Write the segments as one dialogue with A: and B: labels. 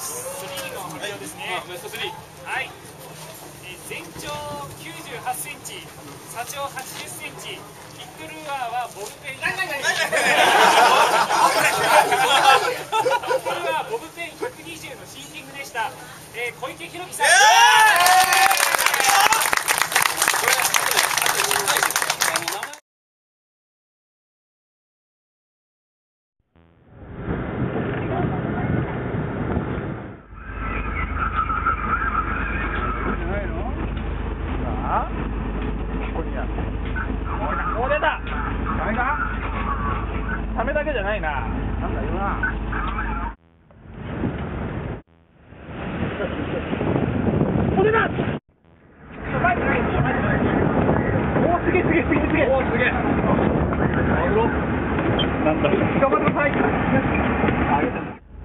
A: 3の発表ですね。
B: ベスト3。
A: はい。全長98センチ、差長80センチ、キックルアーはボブペン。キックルアーボブペン120のシーティングでした。小池弘樹さん。
C: ためだけじゃないな。なんだよな。これだ。前じゃないですよ。前じゃないですよ。おお、すげえすげえすげえすげえ。おお、すげえ。マグロ。なんだ。頑張ってください。あげて。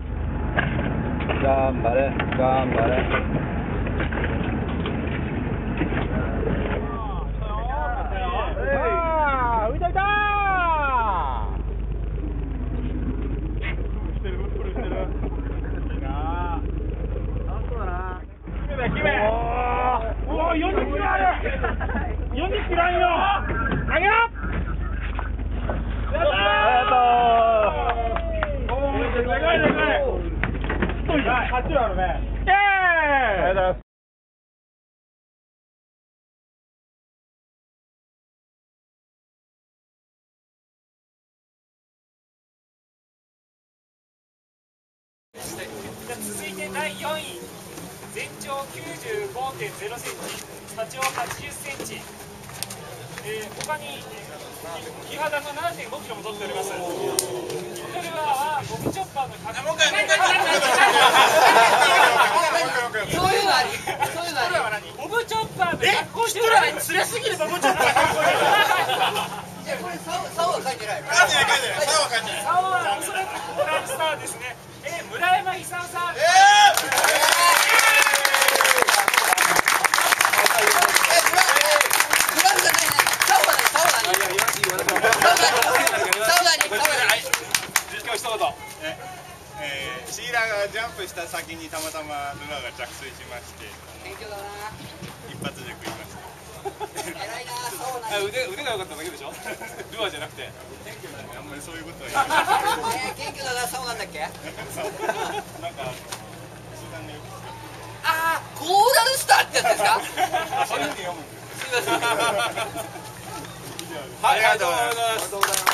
C: 頑張れ頑張れ。40キロある。40キロあるよ。あげろ。やったー。おお、でかいでかい。太いな。8キロあるね。ありがとうございます。
A: 続いて第4位。全長 95.0 センチ、差長80センチ、他に木肌の 7.5 キロも取っております。キックルアーはボブチョッパーの100。もう一回そういうのあり。そういうのあり。ボブチョッパーの150。釣れすぎるボブチョッパー150。これ竿は書いてない。竿はおそらくホラースターですね。村山勲さん。
D: シーラがジャンプした先にたまたまルアーが着水しまして、一発で食いました。偉いな。
B: 腕が良かっただけでしょ。ルアーじゃなくて。
D: あんまりそういうことは言わない。
E: 謙虚だな。そうなんだっけ。
D: なんか
E: ああ、コーラルスターってやつですか。
D: そういうふうに読むんです。
E: すみません。
B: はい、ありがとうございます。